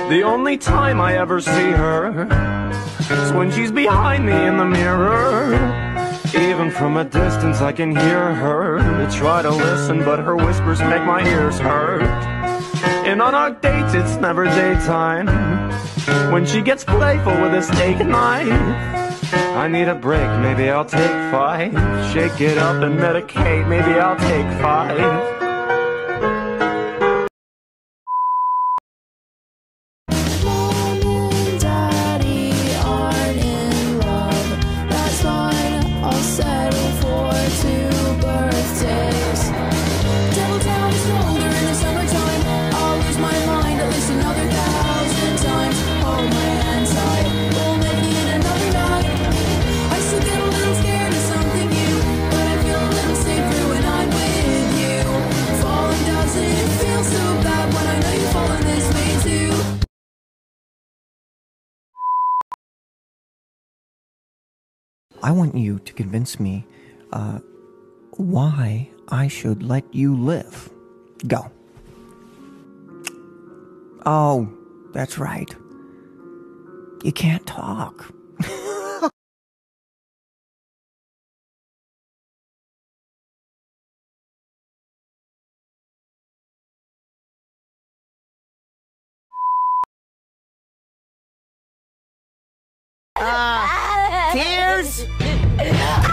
The only time I ever see her is when she's behind me in the mirror. Even from a distance I can hear her. I try to listen, but her whispers make my ears hurt. And on our dates it's never daytime. When she gets playful with a steak knife, I need a break, maybe I'll take 5. Shake it up and medicate, maybe I'll take 5. I want you to convince me, why I should let you live. Go. Oh, that's right. You can't talk. Tears?